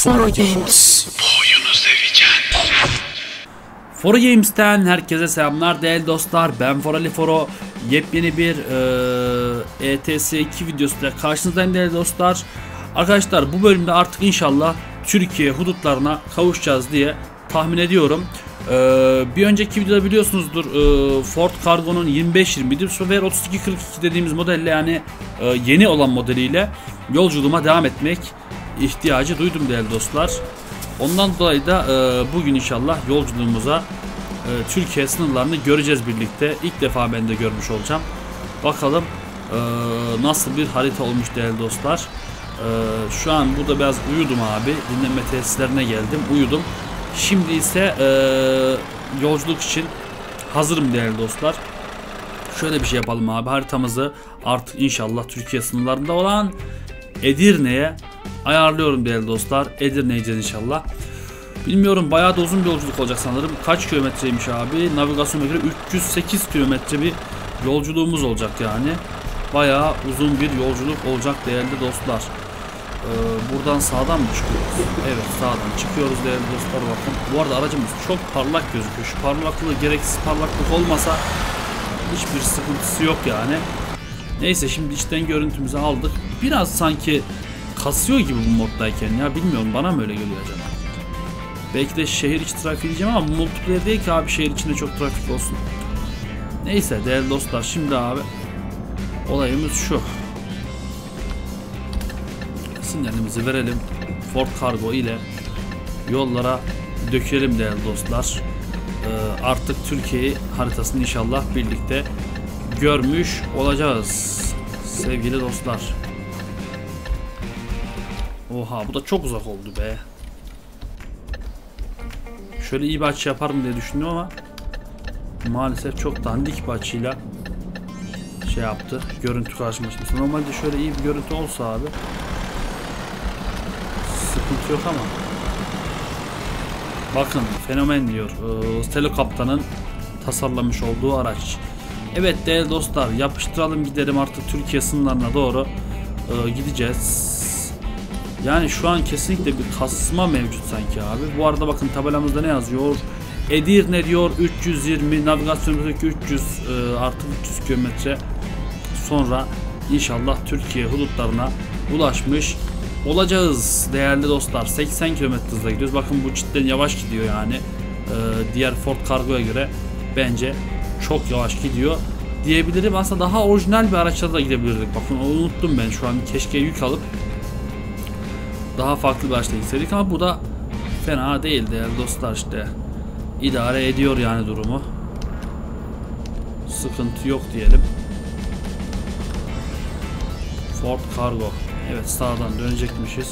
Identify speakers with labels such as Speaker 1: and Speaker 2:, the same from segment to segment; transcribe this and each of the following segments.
Speaker 1: Foro Games.
Speaker 2: Oyunu seveceksin.
Speaker 3: Foro Games'ten herkese selamlar değerli dostlar. Ben Forali Foro. Yepyeni bir ETS2 videosuyla karşınızdayım değerli dostlar. Arkadaşlar bu bölümde artık inşallah Türkiye hudutlarına kavuşacağız diye tahmin ediyorum. Bir önceki videoda biliyorsunuzdur Ford Cargo'nun 2520 ve 3242 dediğimiz modelle, yani yeni olan modeliyle yolculuğuma devam etmek ihtiyacı duydum değerli dostlar. Ondan dolayı da bugün inşallah yolculuğumuza Türkiye sınırlarını göreceğiz birlikte. İlk defa ben de görmüş olacağım. Bakalım nasıl bir harita olmuş değerli dostlar. Şu an burada biraz uyudum abi. Dinlenme tesislerine geldim. Uyudum. Şimdi ise yolculuk için hazırım değerli dostlar. Şöyle bir şey yapalım abi. Haritamızı artık inşallah Türkiye sınırlarında olan Edirne'ye ayarlıyorum değerli dostlar. Edirne'ye gideceğiz inşallah. Bilmiyorum, bayağı da uzun bir yolculuk olacak sanırım. Kaç kilometreymiş abi? Navigasyona göre 308 kilometre bir yolculuğumuz olacak yani. Bayağı uzun bir yolculuk olacak değerli dostlar. Buradan sağdan mı çıkıyoruz? Evet, sağdan çıkıyoruz değerli dostlar, bakın. Bu arada aracımız çok parlak gözüküyor. Şu parlaklığı, gereksiz parlaklık olmasa hiçbir sıkıntısı yok yani. Neyse, şimdi içten görüntümüzü aldık. Biraz sanki kasıyor gibi bu moddayken ya, bilmiyorum, bana mı öyle geliyor acaba? Belki de şehir içi trafik diyeceğim ama multiplayer değil ki abi, şehir içinde çok trafik olsun. Neyse değerli dostlar, şimdi abi olayımız şu. Sinyalimizi verelim. Ford Cargo ile yollara dökelim değerli dostlar. Artık Türkiye haritasını inşallah birlikte görmüş olacağız sevgili dostlar. Oha, bu da çok uzak oldu be. Şöyle iyi bir açı yaparım diye düşündüm ama maalesef çok dandik bir açıyla şey yaptı. Görüntü karşıma çıktı. Normalde şöyle iyi bir görüntü olsa abi sıkıntı yok ama bakın, fenomen diyor Stelo Kaptan'ın tasarlamış olduğu araç. Evet değerli dostlar, yapıştıralım gidelim, artık Türkiye sınırlarına doğru gideceğiz. Yani şu an kesinlikle bir kasma mevcut sanki abi. Bu arada bakın, tabelamızda ne yazıyor? Edirne diyor 320, navigasyonumuzdaki 300 artı 300 kilometre sonra inşallah Türkiye hudutlarına ulaşmış olacağız değerli dostlar. 80 km hızla gidiyoruz. Bakın bu cidden yavaş gidiyor yani. Diğer Ford Cargo'ya göre bence çok yavaş gidiyor diyebilirim. Aslında daha orijinal bir araçla da gidebilirdik. Bakın onu unuttum ben şu an. Keşke yük alıp daha farklı bir araçla gitseydik ama bu da fena değil değerli dostlar, işte idare ediyor yani durumu. Sıkıntı yok diyelim. Ford Cargo. Evet, sağdan dönecekmişiz.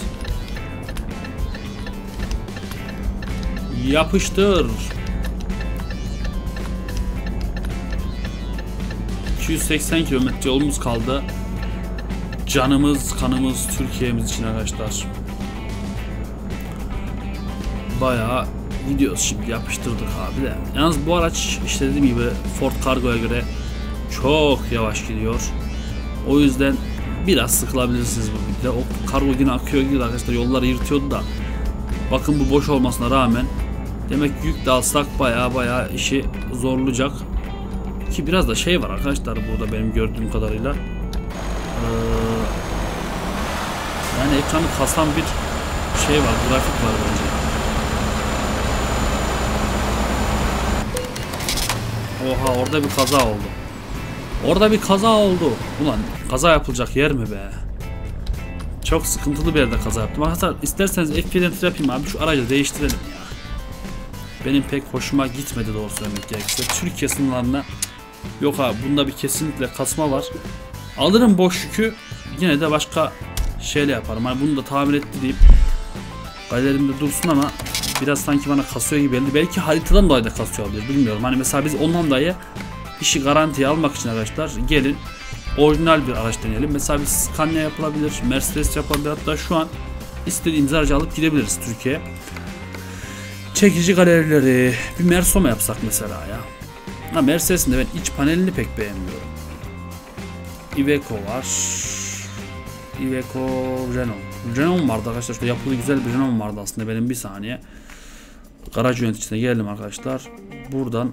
Speaker 3: Yapıştır. 280 kilometre yolumuz kaldı. Canımız kanımız Türkiye'miz için arkadaşlar. Bayağı gidiyoruz şimdi, yapıştırdık abi de. Yalnız bu araç işte dediğim gibi Ford Cargo'ya göre çok yavaş gidiyor. O yüzden biraz sıkılabilirsiniz bu videoda. O kargo yine akıyor gidiyor arkadaşlar, yolları yırtıyordu da. Bakın bu boş olmasına rağmen demek yük de alsak bayağı işi zorlayacak. Ki biraz da şey var arkadaşlar burada benim gördüğüm kadarıyla. Yani ekranı kasan bir şey var, grafik var bence. Oha, orada bir kaza oldu. Orada bir kaza oldu. Ulan kaza yapılacak yer mi be? Çok sıkıntılı bir yerde kaza yaptım. Arkadaşlar isterseniz F1'den yapayım abi, şu aracı değiştirelim ya. Benim pek hoşuma gitmedi doğru söylemek gerekirse. Türkiye sınırlarına yok abi, bunda bir kesinlikle kasma var. Alırım boş yükü, yine de başka şeyle yaparım. Hani bunu da tamir etti deyip galerimde dursun ama biraz sanki bana kasıyor gibi geldi. Belki haritadan dolayı da kasıyor olabilir, bilmiyorum. Hani mesela biz ondan dolayı işi garantiye almak için arkadaşlar gelin orijinal bir araç deneyelim. Mesela bir Scania yapılabilir, Mercedes yapılabilir, hatta şu an istediğimiz aracı alıp gidebiliriz Türkiye'ye. Çekici galerileri, bir Merso mu yapsak mesela ya? Ha, Mercedes'in de ben iç panelini pek beğenmiyorum. Iveco var. Iveco Renault. Renault vardı arkadaşlar. Şurada yapılı güzel bir Renault vardı aslında benim, bir saniye. Garaj yöneticisine gelelim arkadaşlar. Buradan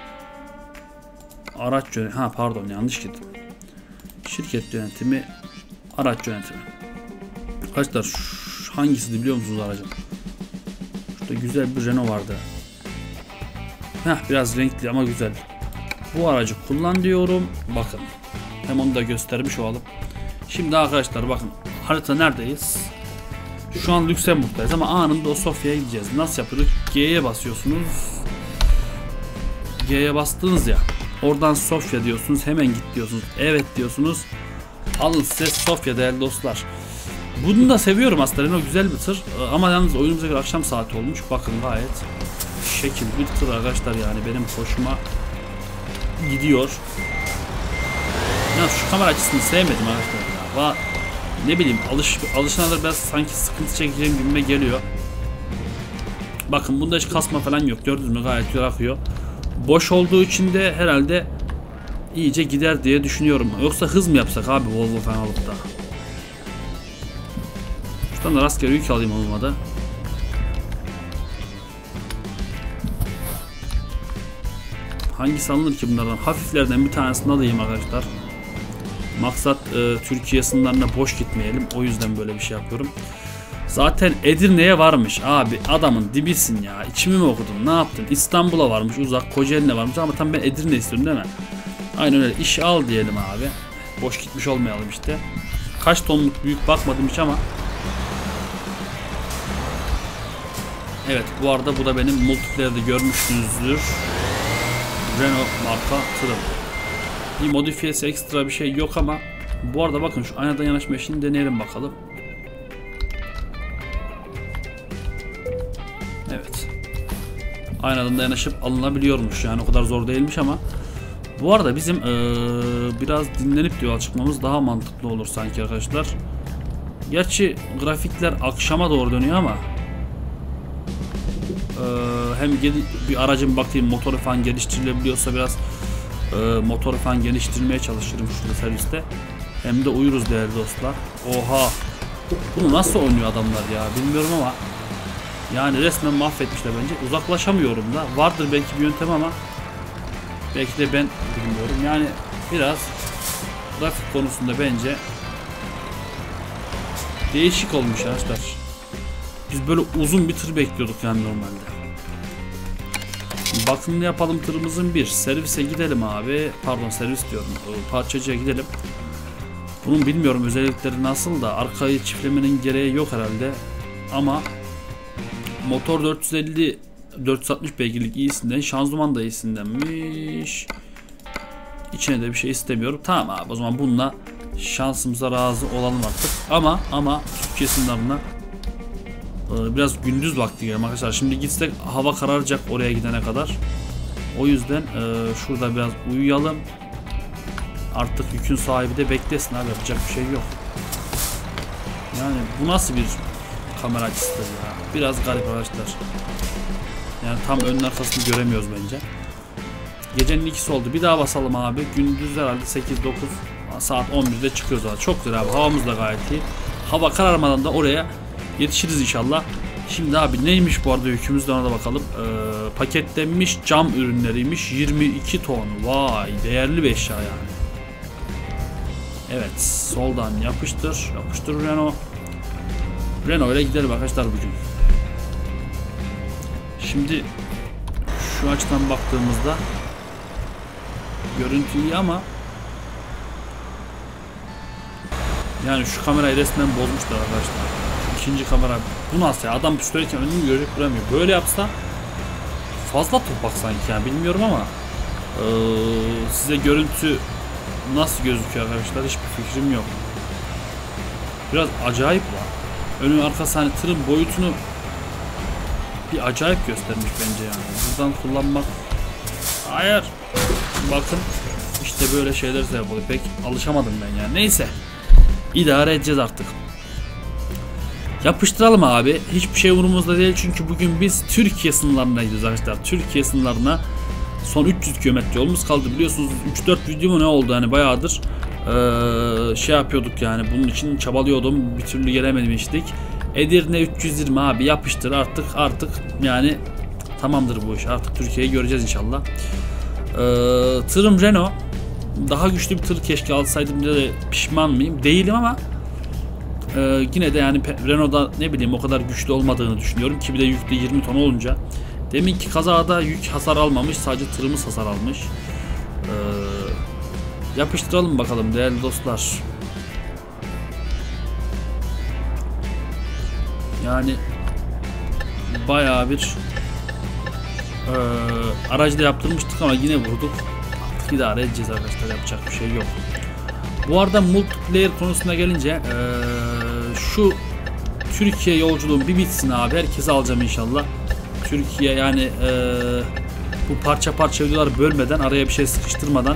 Speaker 3: araç yönetimi. Ha pardon, yanlış gittim. Şirket yönetimi, araç yönetimi. Arkadaşlar hangisiydi biliyor musunuz aracım? Şurada güzel bir Renault vardı. Biraz renkli ama güzel. Bu aracı kullan diyorum. Bakın. Hem onu da göstermiş olalım. Şimdi arkadaşlar bakın. Harita neredeyiz? Şu an Lüksemburg'dayız ama anında o Sofya'ya gideceğiz. Nasıl yapıyorduk? G'ye basıyorsunuz. G'ye bastınız ya. Oradan Sofya diyorsunuz. Hemen git diyorsunuz. Evet diyorsunuz. Alın size Sofya değerli dostlar. Bunu da seviyorum aslında. Renault güzel bir tır. Ama yalnız oyunumuza göre akşam saati olmuş. Bakın gayet şekil bir tır arkadaşlar, yani benim hoşuma gidiyor. Ya şu kamera açısını sevmedim arkadaşlar ya. Ne bileyim, alışanadır biraz sanki sıkıntı çekeceğim gibime geliyor. Bakın bunda hiç kasma falan yok, gördünüz mü, gayet güzel akıyor. Boş olduğu için de herhalde iyice gider diye düşünüyorum. Yoksa hız mı yapsak abi Volvo falan alıp da. Şuradan da rastgele yük alayım olmadı. Hangisi alınır ki bunlardan? Hafiflerden bir tanesini alayım arkadaşlar. Maksat Türkiye sınırlarına boş gitmeyelim. O yüzden böyle bir şey yapıyorum. Zaten Edirne'ye varmış abi. Adamın dibisin ya. İçimi mi okudun? Ne yaptın? İstanbul'a varmış, uzak. Kocaeli'ne varmış ama tam ben Edirne istiyorum değil mi? Aynen öyle. İş al diyelim abi. Boş gitmiş olmayalım işte. Kaç tonluk büyük bakmadım hiç ama. Evet, bu arada bu da benim multiplayer'de görmüşsünüzdür. Renault marka tırım. Bir modifiyesi, ekstra bir şey yok ama bu arada bakın şu aynadan yanaşma işini deneyelim bakalım. Evet. Aynadan da yanaşıp alınabiliyormuş, yani o kadar zor değilmiş ama bu arada bizim biraz dinlenip yola çıkmamız daha mantıklı olur sanki arkadaşlar. Gerçi grafikler akşama doğru dönüyor ama hem bir aracın bakayım motoru falan geliştirilebiliyorsa biraz motoru falan geliştirmeye çalışırım şurada serviste. Hem de uyuruz değerli dostlar. Oha! Bunu nasıl oynuyor adamlar ya, bilmiyorum ama yani resmen mahvetmişler bence. Uzaklaşamıyorum da. Vardır belki bir yöntem ama belki de ben bilmiyorum. Yani biraz grafik konusunda bence değişik olmuş arkadaşlar. Biz böyle uzun bir tır bekliyorduk yani normalde. Bakımını yapalım tırımızın bir. Servise gidelim abi. Pardon, servis diyorum. Parçacıya gidelim. Bunun bilmiyorum özellikleri nasıl da. Arkayı çiftlemenin gereği yok herhalde. Ama motor 460 beygirlik iyisinden. Şanzıman da iyisindenmiş. İçine de bir şey istemiyorum. Tamam abi, o zaman bununla şansımıza razı olalım artık. Ama Türkiye sınırlarına biraz gündüz vakti gelelim arkadaşlar. Şimdi gitsek hava kararacak oraya gidene kadar. O yüzden şurada biraz uyuyalım. Artık yükün sahibi de beklesin abi, yapacak bir şey yok. Yani bu nasıl bir kamera açısıdır ya. Biraz garip arkadaşlar. Yani tam önün arkasını göremiyoruz bence. Gecenin ikisi oldu. Bir daha basalım abi. Gündüz herhalde 8-9 saat 11'de çıkıyoruz abi. Çok güzel abi. Havamız da gayet iyi. Hava kararmadan da oraya yetişiriz inşallah. Şimdi abi neymiş bu arada yükümüzde, ona da bakalım. Paketlenmiş cam ürünleriymiş. 22 ton. Vay, değerli bir eşya yani. Evet, soldan yapıştır. Yapıştır Renault. Renault ile gidelim arkadaşlar bugün. Şimdi şu açıdan baktığımızda görüntü iyi ama yani şu kamerayı resmen bozmuşlar arkadaşlar. Şu ikinci kamera, bu nasıl ya? Adam pistoleten önünü görecek, duramıyor. Böyle yapsa fazla topak sanki yani, bilmiyorum ama size görüntü nasıl gözüküyor arkadaşlar hiçbir fikrim yok. Biraz acayip var. Önü arkası, hani tırın boyutunu bir acayip göstermiş bence yani. Buradan kullanmak, hayır, bakın işte böyle şeyler sebep oluyor. Pek alışamadım ben yani. Neyse, idare edeceğiz artık. Yapıştıralım abi. Hiçbir şey umurumuzda değil çünkü bugün biz Türkiye sınırlarına gidiyoruz arkadaşlar. Türkiye sınırlarına son 300 kilometre yolumuz kaldı. Biliyorsunuz 3-4 video mu ne oldu hani, bayağıdır şey yapıyorduk yani, bunun için çabalıyordum, bir türlü gelememiştik. Edirne 320 abi, yapıştır artık yani, tamamdır bu iş, artık Türkiye'yi göreceğiz inşallah. Tırım Renault, daha güçlü bir tır keşke alsaydım diye pişman mıyım? Değilim ama yine de yani Renault'da ne bileyim o kadar güçlü olmadığını düşünüyorum ki, bir de yüklü 20 ton olunca. Deminki kazada yük hasar almamış, sadece tırımız hasar almış. Yapıştıralım bakalım değerli dostlar. Yani bayağı bir aracı da yaptırmıştık ama yine vurduk. Artık idare edeceğiz arkadaşlar, yapacak bir şey yok. Bu arada multiplayer konusuna gelince şu Türkiye yolculuğum bir bitsin abi, herkese alacağım inşallah. Türkiye yani bu parça parça videolar bölmeden, araya bir şey sıkıştırmadan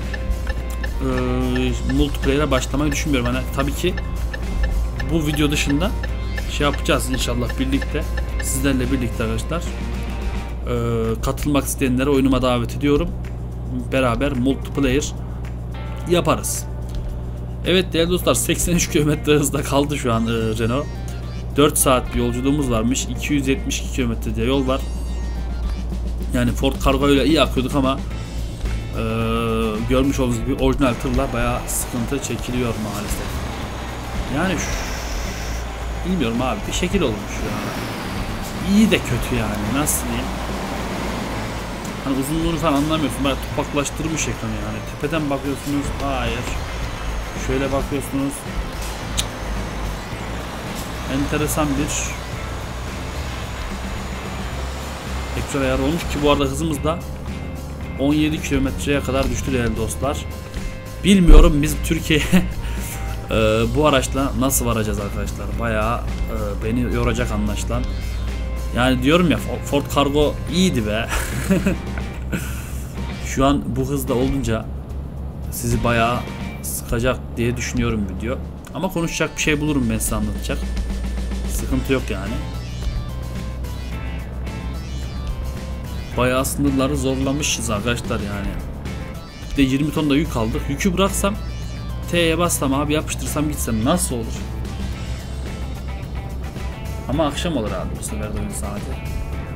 Speaker 3: multiplayer'e başlamayı düşünmüyorum. Yani tabii ki bu video dışında şey yapacağız inşallah birlikte, sizlerle birlikte arkadaşlar. Katılmak isteyenlere oyunuma davet ediyorum. Beraber multiplayer yaparız. Evet değerli dostlar, 83 km hızda kaldı şu an Renault. 4 saat bir yolculuğumuz varmış. 272 kilometrede yol var. Yani Ford Cargo ile iyi akıyorduk ama görmüş olduğunuz gibi orijinal tırla bayağı sıkıntı çekiliyor maalesef. Yani bilmiyorum abi, bir şekil olmuş ya. İyi de kötü yani, nasıl diyeyim. Hani uzunluğunu falan anlamıyorsun. Bayağı topaklaştırmış ekranı yani. Tepeden bakıyorsunuz, hayır. Şöyle bakıyorsunuz. Enteresan bir ekran ayarı olmuş ki bu arada hızımız da 17 kilometreye kadar düştü değerli dostlar. Bilmiyorum biz Türkiye'ye bu araçla nasıl varacağız arkadaşlar. Bayağı beni yoracak anlaşılan. Yani diyorum ya, Ford Cargo iyiydi be. Şu an bu hızda olunca sizi bayağı sıkacak diye düşünüyorum video. Ama konuşacak bir şey bulurum ben size anlatacak. Sıkıntı yok yani. Bayağı sınırları zorlamışız arkadaşlar yani. Bir de 20 ton da yük aldık. Yükü bıraksam, T'ye bassam abi, yapıştırsam gitsem nasıl olur? Ama akşam olur abi bu sefer de oyun saati.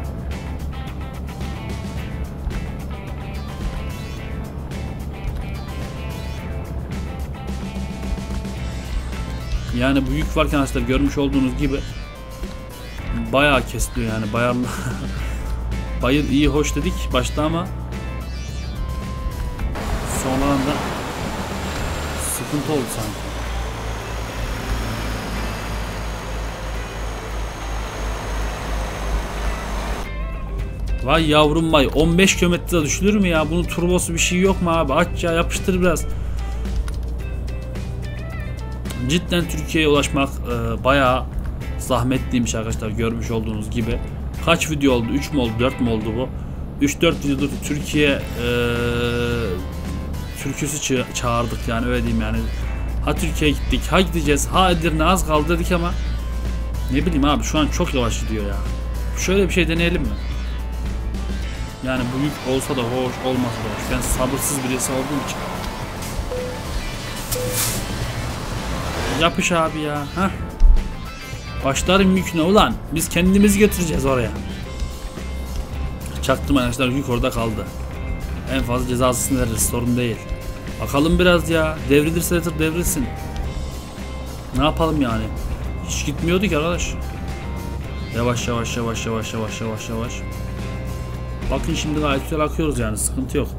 Speaker 3: Yani bu yük varken arkadaşlar, görmüş olduğunuz gibi bayağı kesiliyor yani, bayarlı. Bayır iyi hoş dedik başta ama sonradan da sıkıntı oldu sanki. Vay yavrum vay, 15 kilometre düşülür mü ya? Bunun turbosu bir şey yok mu abi? Aç ya, yapıştır biraz. Cidden Türkiye'ye ulaşmak bayağı zahmetliymiş arkadaşlar, görmüş olduğunuz gibi. Kaç video oldu? 3 mü oldu? 4 mü oldu bu? 3-4 videodur Türkiye türküsü çağırdık yani, öyle diyeyim yani. Ha Türkiye'ye gittik, ha gideceğiz, ha Edirne az kaldı dedik ama ne bileyim abi, şu an çok yavaş gidiyor ya. Şöyle bir şey deneyelim mi? Yani bu yük olsa da hoş, olmasa da hoş. Ben sabırsız birisi olduğum için. Yapış abi ya. Heh. Başlarım yüküne ulan. Biz kendimizi götüreceğiz oraya. Çaktım arkadaşlar, yük orada kaldı. En fazla cezasını veririz, sorun değil. Bakalım biraz ya. Devrilirse tır devrilsin. Ne yapalım yani? Hiç gitmiyordu ki arkadaş. Yavaş yavaş yavaş yavaş yavaş yavaş yavaş. Bakın şimdi gayet güzel akıyoruz yani, sıkıntı yok.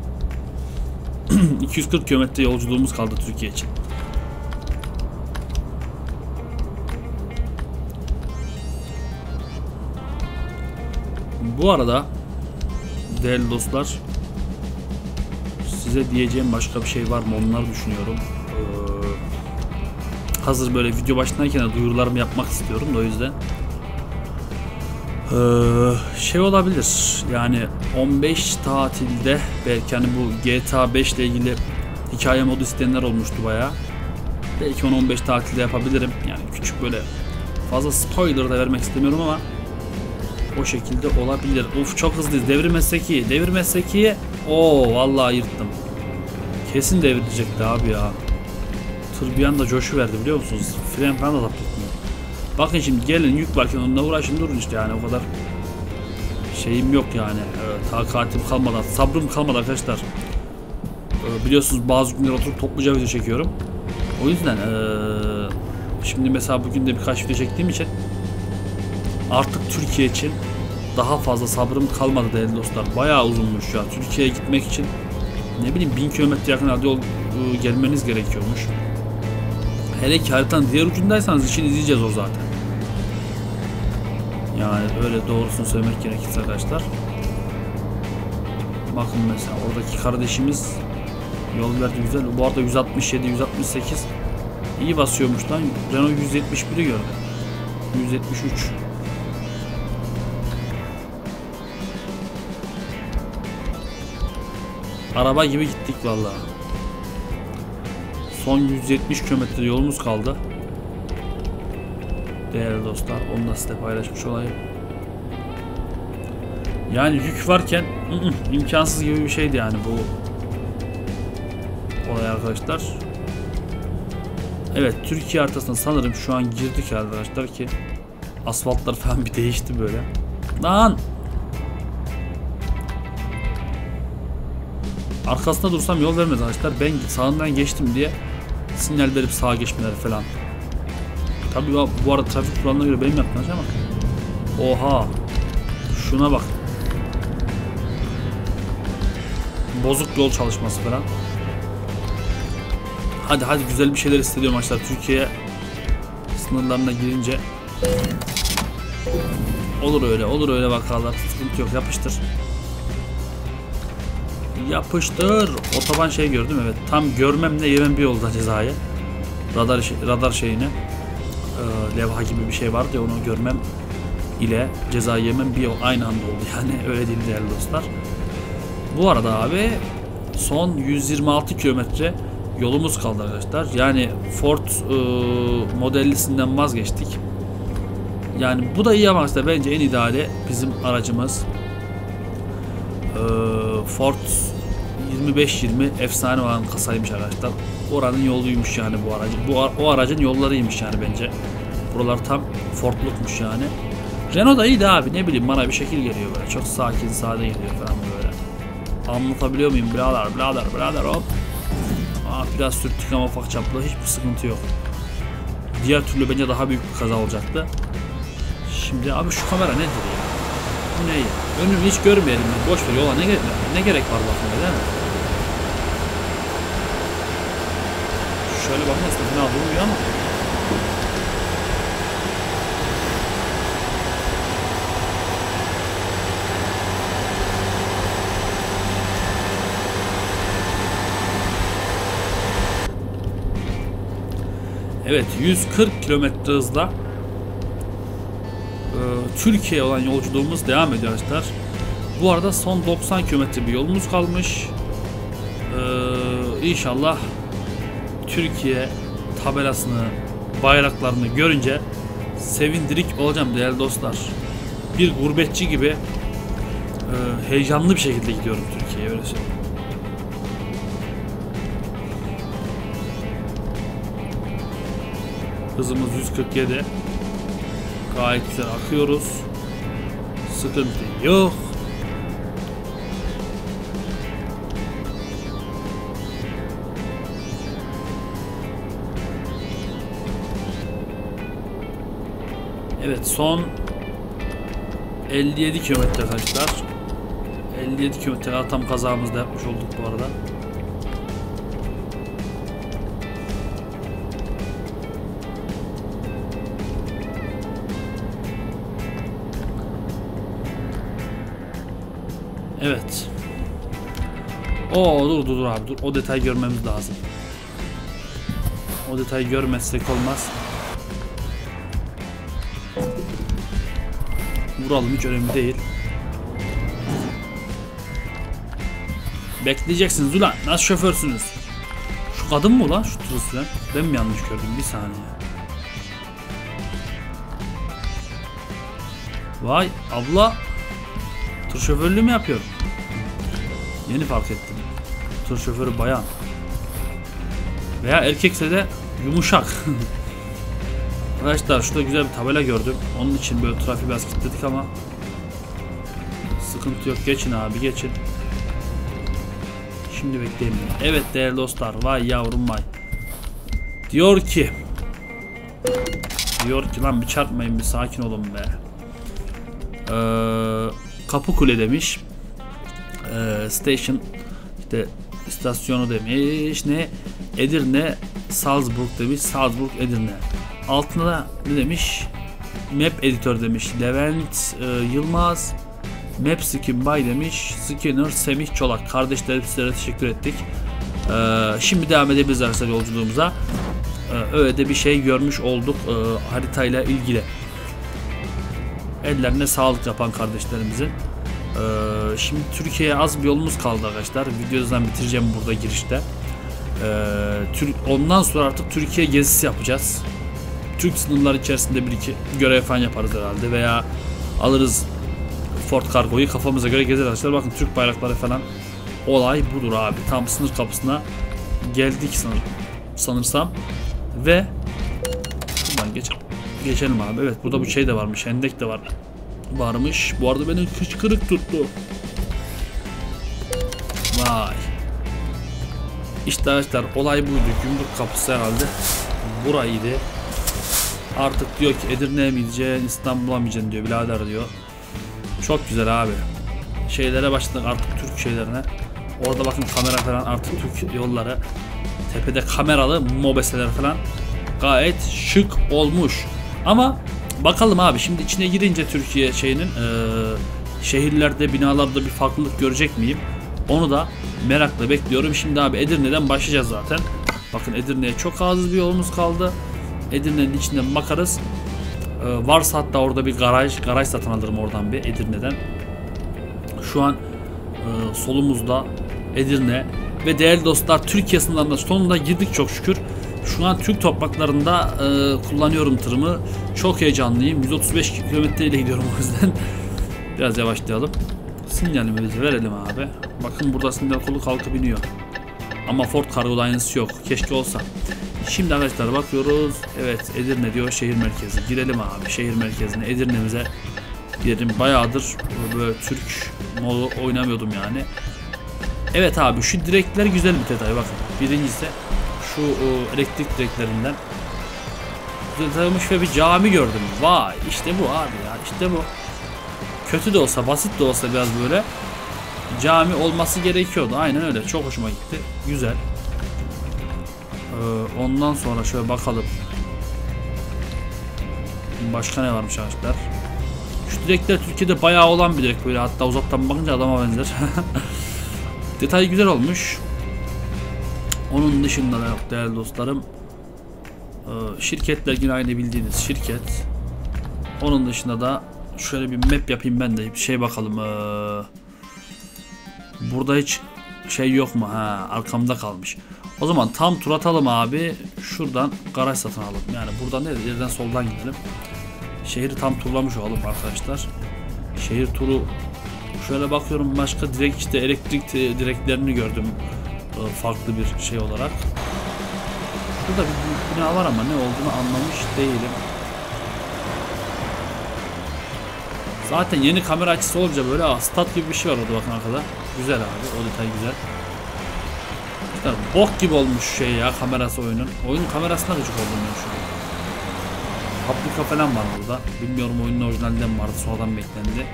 Speaker 3: 240 kilometre yolculuğumuz kaldı Türkiye için. Bu arada değerli dostlar, size diyeceğim başka bir şey var mı, onları düşünüyorum. Hazır böyle video başındayken de duyurularımı yapmak istiyorum da, o yüzden. Şey olabilir yani, 15 tatilde belki hani bu GTA 5 ile ilgili hikaye modu isteyenler olmuştu bayağı. Belki 10-15 tatilde yapabilirim yani, küçük böyle, fazla spoiler da vermek istemiyorum ama o şekilde olabilir. Uf çok hızlıyız, devirmezsek iyi, devirmezsek iyi. Oo vallahi yırttım, kesin devirecekti abi ya. Tır bir anda coşuverdi biliyor musunuz? Fren falan da zapt etmiyor. Bakın şimdi gelin yük varken onunla uğraşın durun işte yani o kadar şeyim yok yani. Takatim kalmadı, sabrım kalmadı arkadaşlar. Biliyorsunuz bazı günler oturup topluca video çekiyorum. O yüzden şimdi mesela bugün de birkaç video çektiğim için artık Türkiye için daha fazla sabrım kalmadı değerli dostlar. Bayağı uzunmuş ya. Türkiye'ye gitmek için ne bileyim 1000 kilometre yakın yol gelmeniz gerekiyormuş. Hele ki haritanın diğer ucundaysanız işini izleyeceğiz o zaten. Yani öyle doğrusunu söylemek gerekirse arkadaşlar. Bakın mesela oradaki kardeşimiz yol verdi güzel. Bu arada 167, 168 iyi basıyormuş lan. Renault 171'i gördüm. 173. Araba gibi gittik vallahi. Son 170 kilometre yolumuz kaldı. Değerli dostlar, onu da size paylaşmış olayım. Yani yük varken imkansız gibi bir şeydi yani bu olay arkadaşlar. Evet, Türkiye haritasına sanırım şu an girdik arkadaşlar ki asfaltlar falan bir değişti böyle. Lan! Arkasında dursam yol vermez arkadaşlar. Ben sağından geçtim diye sinyal verip sağa geçmeleri falan. Tabii bu arada trafik kurallarına göre benim yaptığım ama. Oha! Şuna bak. Bozuk yol çalışması falan. Hadi güzel bir şeyler hissediyorum arkadaşlar. Türkiye sınırlarına girince olur öyle vakalar. Sıkıntı yok, yapıştır. Yapıştır. Otoban şey gördüm, evet. Tam görmemle yemem bir yolda cezayı. Radar şeyini. Levha gibi bir şey vardı ya, onu görmem ile cezayı yemem bir yol aynı anda oldu yani. Öyle değil değerli dostlar. Bu arada abi son 126 kilometre yolumuz kaldı arkadaşlar. Yani Ford modellisinden vazgeçtik. Yani bu da iyi ama işte bence en ideali bizim aracımız. Ford 2520 efsane olan kasaymış arkadaşlar. Oranın yoluymuş yani bu aracın. O aracın yollarıymış yani bence. Buralar tam Ford'lukmuş yani. Renault da iyiydi abi, ne bileyim bana bir şekil geliyor böyle. Çok sakin, sade geliyor falan böyle. Anlatabiliyor muyum birader hop. Biraz sürttük ama ufak çaplı, hiçbir sıkıntı yok. Diğer türlü bence daha büyük bir kaza olacaktı. Şimdi abi şu kamera nedir ya? Bu ne ya? Önümü hiç görmeyelim. Boş ver, yola ne gerek var bakmaya değil mi? Şöyle bakın aslında fena durmuyor ama. Evet, 140 kilometre hızla Türkiye'ye olan yolculuğumuz devam ediyor arkadaşlar. Bu arada son 90 kilometre bir yolumuz kalmış. İnşallah Türkiye tabelasını, bayraklarını görünce sevindirik olacağım değerli dostlar. Bir gurbetçi gibi heyecanlı bir şekilde gidiyorum Türkiye'ye, öyle söyleyeyim. Hızımız 147. Gayet güzel akıyoruz. Sıkıntı yok. Evet, son 57 kilometre arkadaşlar. 57 kilometre tam kazamızda yapmış olduk bu arada. Evet. Dur abi dur. O detayı görmemiz lazım. O detayı görmezsek olmaz. Vuralım, hiç önemli değil. Bekleyeceksiniz ulan. Nasıl şoförsünüz? Şu kadın mı ulan? Şu tır süren. Ben mi yanlış gördüm? Bir saniye. Vay abla. Tır şoförlüğü mü yapıyor? Yeni fark ettim. Tır şoförü bayan. Veya erkekse de yumuşak. Arkadaşlar şurada güzel bir tabela gördüm. Onun için böyle trafiği biraz kilitledik ama sıkıntı yok. Geçin abi, geçin. Şimdi bekleyin. Evet değerli dostlar, vay yavrum vay. Diyor ki lan bir çarpmayın, bir sakin olun be. Kapıkule demiş. Station işte istasyonu demiş. Ne? Edirne Salzburg demiş. Salzburg Edirne. Altına da ne demiş? Map editör demiş. Levent Yılmaz. Map Skin Bay demiş. Skinner Semih Çolak. Kardeşlerim, sizlere teşekkür ettik. Şimdi devam edebiliriz arkadaşlar yolculuğumuza. Öyle de bir şey görmüş olduk haritayla ilgili. Ellerine sağlık yapan kardeşlerimizin. Şimdi Türkiye'ye az bir yolumuz kaldı arkadaşlar. Videodan bitireceğim burada girişte. Ondan sonra artık Türkiye gezisi yapacağız. Türk sınırları içerisinde bir iki görev falan yaparız herhalde veya alırız Ford Cargo'yu, kafamıza göre gezeriz arkadaşlar. Bakın Türk bayrakları falan. Olay budur abi. Tam sınır kapısına geldik sanırsam. Ve şuradan geçelim abi. Evet, burada bu şey de varmış. Hendek de varmış. Bu arada beni hıçkırık tuttu. Vay. İşte arkadaşlar olay buydu. Gümrük kapısı herhalde buraydı. Artık diyor ki Edirne'ye mi gideceksin, İstanbul'a mı gideceksin diyor birader diyor. Çok güzel abi. Şeylere başladık artık, Türk şeylerine. Orada bakın kamera falan, artık Türk yolları. Tepede kameralı mobeseler falan. Gayet şık olmuş. Ama bakalım abi, şimdi içine girince Türkiye şeyinin şehirlerde, binalarda bir farklılık görecek miyim? Onu da merakla bekliyorum. Şimdi abi Edirne'den başlayacağız zaten. Bakın Edirne'ye çok az bir yolumuz kaldı. Edirne'nin içinden bakarız. Varsa hatta orada bir garaj satın alırım oradan bir Edirne'den. Şu an solumuzda Edirne ve değerli dostlar Türkiye sınırlarına sonunda girdik çok şükür. Şu an Türk topraklarında kullanıyorum tırımı. Çok heyecanlıyım. 135 km ile gidiyorum o yüzden. Biraz yavaşlayalım. Sinyalimizi verelim abi. Bakın burada sinyal kolu kalkıp iniyor. Ama Ford Cargo'da aynısı yok. Keşke olsa. Şimdi arkadaşlar bakıyoruz. Evet, Edirne diyor, şehir merkezi. Girelim abi şehir merkezine. Edirne'mize girelim. Bayağıdır böyle Türk modu oynamıyordum yani. Evet abi, şu direkler güzel bir detay bakın. Birincisi şu elektrik direklerinden detaymış ve bir cami gördüm. Vay, işte bu abi ya, işte bu. Kötü de olsa, basit de olsa biraz böyle cami olması gerekiyordu. Aynen öyle. Çok hoşuma gitti. Güzel. Ondan sonra şöyle bakalım. Başka ne varmış arkadaşlar? Şu direkler Türkiye'de bayağı olan bir direk böyle. Hatta uzaktan bakınca adama benzer. Detay güzel olmuş. Onun dışında da yok değerli dostlarım. Şirketler yine aynı bildiğiniz şirket. Onun dışında da şöyle bir map yapayım ben de bir şey bakalım. Burada hiç şey yok mu? Ha, arkamda kalmış. O zaman tam tur atalım abi. Şuradan garaj satın alalım. Yani buradan değil, yerden soldan gidelim. Şehri tam turlamış olalım arkadaşlar. Şehir turu. Şöyle bakıyorum, başka direkt işte elektrik direklerini gördüm. Farklı bir şey olarak. Burada bir bina var ama ne olduğunu anlamış değilim. Zaten yeni kamera açısı olunca böyle stat gibi bir şey var orada bakın arkada. Güzel abi, o detay güzel. İşte bok gibi olmuş şey ya kamerası oyunun. Oyunun kamerasına gıcık oldum ben şu an. Paprika falan var burada. Bilmiyorum oyunun orijinalinden mi vardı, sonradan beklendi.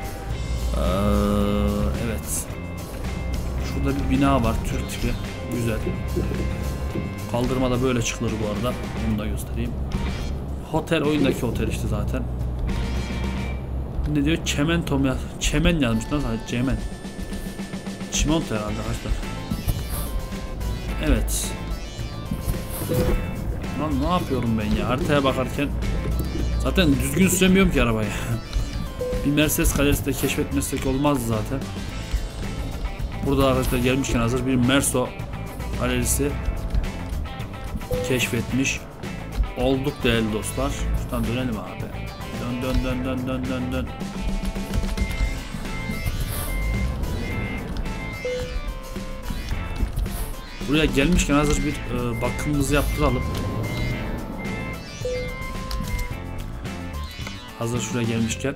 Speaker 3: Evet. Şurada bir bina var, Türk tipi. Güzel. Kaldırma da böyle çıkılır bu arada. Bunu da göstereyim. Otel, oyundaki otel işte zaten. Ne diyor? Çemento mu? Çemen yazmış. Nasıl? Çemen. Çimento herhalde arkadaşlar. Evet. Lan ne yapıyorum ben ya? Haritaya bakarken zaten düzgün süremiyorum ki arabayı. Bir Mercedes galerisi de keşfetmesek olmaz zaten. Burada arkadaşlar gelmişken hazır bir Merso galerisi keşfetmiş olduk değerli dostlar. Şuradan dönelim abi. Dön. Buraya gelmişken hazır bir bakımımızı yaptıralım. Hazır şuraya gelmişken.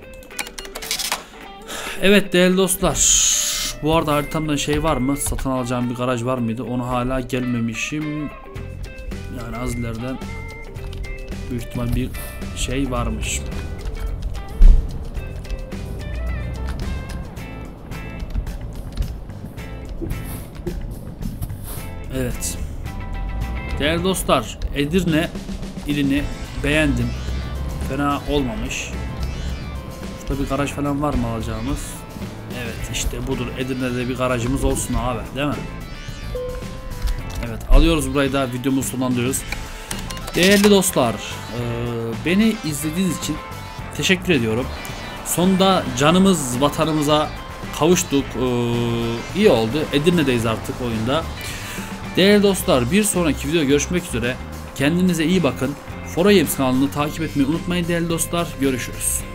Speaker 3: Evet değerli dostlar. Bu arada haritamda şey var mı? Satın alacağım bir garaj var mıydı? Onu hala gelmemişim. Yani az ileriden büyük ihtimal bir şey varmış. Evet. Değerli dostlar, Edirne ilini beğendim. Fena olmamış. Burada bir garaj falan var mı alacağımız? Evet işte budur. Edirne'de bir garajımız olsun abi, değil mi? Evet, alıyoruz burayı da, videomuzu sonlandırıyoruz. Değerli dostlar, beni izlediğiniz için teşekkür ediyorum. Sonunda canımız vatanımıza kavuştuk. İyi oldu. Edirne'deyiz artık oyunda. Değerli dostlar, bir sonraki videoda görüşmek üzere. Kendinize iyi bakın. Fora Games kanalını takip etmeyi unutmayın değerli dostlar. Görüşürüz.